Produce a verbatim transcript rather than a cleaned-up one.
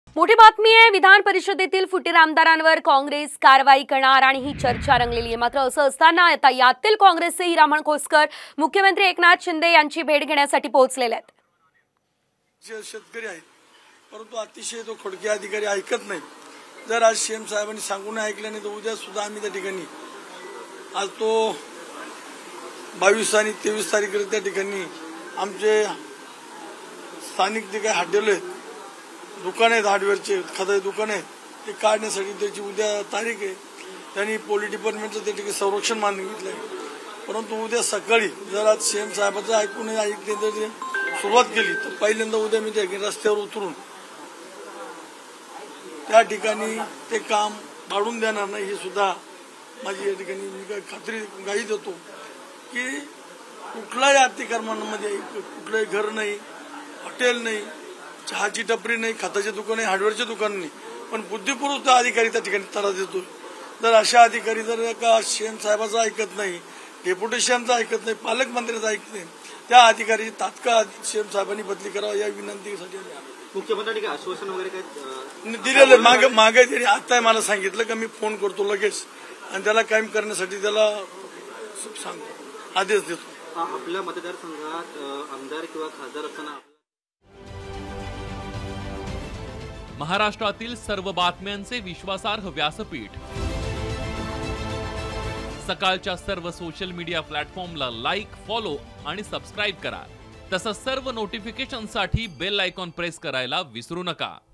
मोठी बातमी आहे। विधान परिषदेतील फुटीर आमदारांवर काँग्रेस कारवाई करणार आणि ही चर्चा रंगलेली आहे। मात्र असं असताना आता यातील काँग्रेसचे हिरामण खोसकर मुख्यमंत्री एकनाथ शिंदे यांची भेट घेण्यासाठी पोहोचलेले आहेत। जे शेतकरी आहेत परंतु अतिशय तो खोडके अधिकारी ऐकत नाही। जर आज सीएम साहेबांनी सांगून ऐकलं नाही तर उद्या सुद्धा आम्ही त्या ठिकाणी आज तो बावीस आणि तेवीस तारीख त्या ठिकाणी आमचे स्थानिक जे काही हॉटेल आहेत दुकान आहेत हार्डवेअरचे खताचे दुकान आहेत ते काढण्यासाठी त्याची उद्या तारीख आहे। त्यांनी पोलीस डिपार्टमेंटचं त्या ठिकाणी संरक्षण मागितलं आहे। परंतु उद्या सकाळी जर आज सीएम साहेबांचं ऐकून ऐकले तर सुरुवात केली तर पहिल्यांदा उद्या मी त्या रस्त्यावर उतरून त्या ठिकाणी ते काम वाढून देणार नाही हे सुद्धा माझी या ठिकाणी मी काय खात्री गाई देतो की कुठल्याही अतिक्रमणामध्ये कुठलंही घर नाही, हॉटेल नाही, चहाची टपरी नाही, खताचे दुकान नाही, हार्डवेअरचे दुकान नाही, पण बुद्धिपूर्वक अधिकारी त्या ठिकाणी त्रास देतो। जर अशा अधिकारी जर का सीएम साहेबांचं ऐकत नाही, डेप्युटी सीएमचं ऐकत नाही, पालकमंत्र्याचं ऐकत नाही, त्या अधिकाऱ्याची तात्काळ सीएम साहेबांनी बदली करावं या विनंतीसाठी मुख्यमंत्र्यांनी काय आश्वासन वगैरे काय दिलेलं मागे मागे त्यांनी आता मला सांगितलं की मी फोन करतो लगेच आणि त्याला कायम करण्यासाठी त्याला सांगतो, आदेश देतो। आपल्या मतदारसंघात आमदार किंवा खासदार असताना महाराष्ट्रातील सर्व बातम्यांचे विश्वासार्ह व्यासपीठ सकाळच्या सर्व सोशल मीडिया प्लॅटफॉर्मला लाईक, फॉलो आणि सबस्क्राईब करा। तसंच सर्व नोटिफिकेशनसाठी बेल आयकॉन प्रेस करायला विसरू नका।